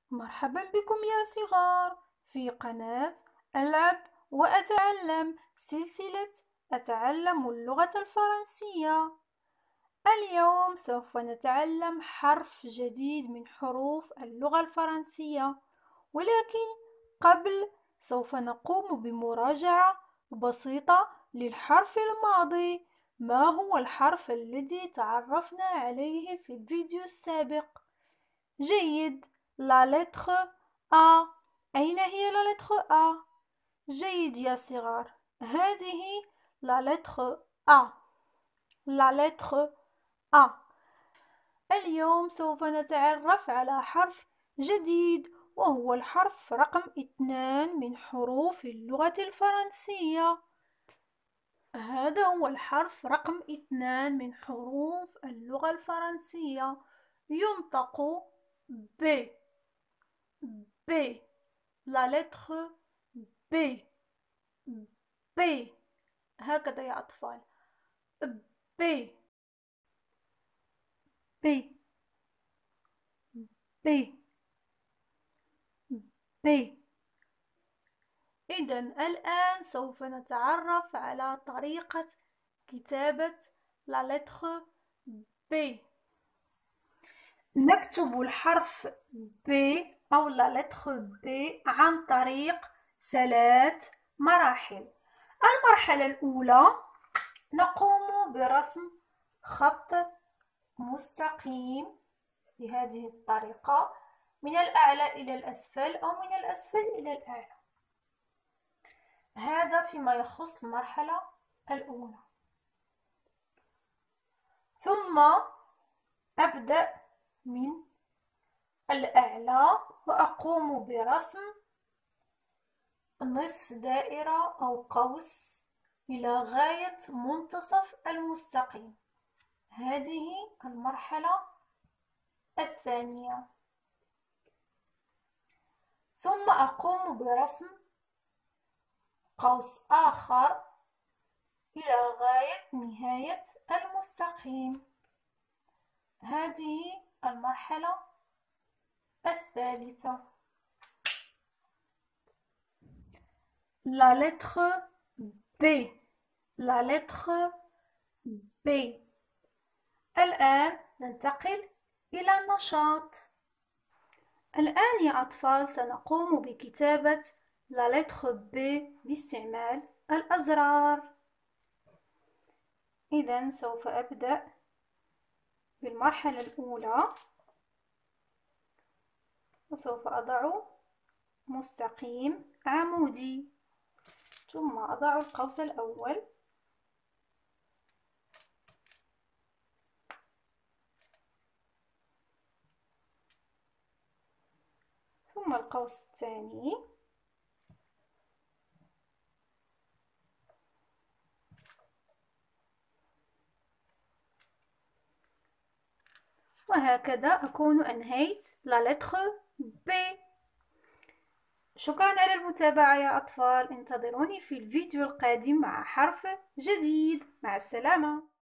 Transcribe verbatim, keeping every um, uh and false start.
مرحبا بكم يا صغار في قناة ألعب وأتعلم سلسلة أتعلم اللغة الفرنسية. اليوم سوف نتعلم حرف جديد من حروف اللغة الفرنسية، ولكن قبل سوف نقوم بمراجعة بسيطة للحرف الماضي. ما هو الحرف الذي تعرفنا عليه في الفيديو السابق؟ جيد، لا لتر A. أين هي لا لتر A؟ جيد يا صغار، هذه لا لتر A. لا لتر A. اليوم سوف نتعرف على حرف جديد، وهو الحرف رقم اثنان من حروف اللغة الفرنسية. هذا هو الحرف رقم اثنان من حروف اللغة الفرنسية، ينطق ب. ب. لا لتر ب. ب. هكذا يا أطفال. ب. ب. ب. ب. إذن الآن سوف نتعرف على طريقة كتابة لا لتر ب. نكتب الحرف ب أو لا لتر ب عن طريق ثلاث مراحل. المرحلة الأولى نقوم برسم خط مستقيم بهذه الطريقة من الأعلى إلى الأسفل أو من الأسفل إلى الأعلى. هذا فيما يخص المرحلة الأولى. ثم أبدأ من الأعلى وأقوم برسم نصف دائرة أو قوس إلى غاية منتصف المستقيم. هذه المرحلة الثانية. ثم أقوم برسم قوس آخر إلى غاية نهاية المستقيم. هذه المرحلة الثالثة. لا لتر ب. لا لتر ب. الآن ننتقل إلى النشاط. الآن يا أطفال سنقوم بكتابة لا لتر ب باستعمال الأزرار. إذن سوف أبدأ بالمرحلة الأولى، وسوف أضع مستقيم عمودي، ثم أضع القوس الأول، ثم القوس الثاني، وهكذا أكون أنهيت لا لتر ب. شكرا على المتابعة يا أطفال، انتظروني في الفيديو القادم مع حرف جديد. مع السلامة.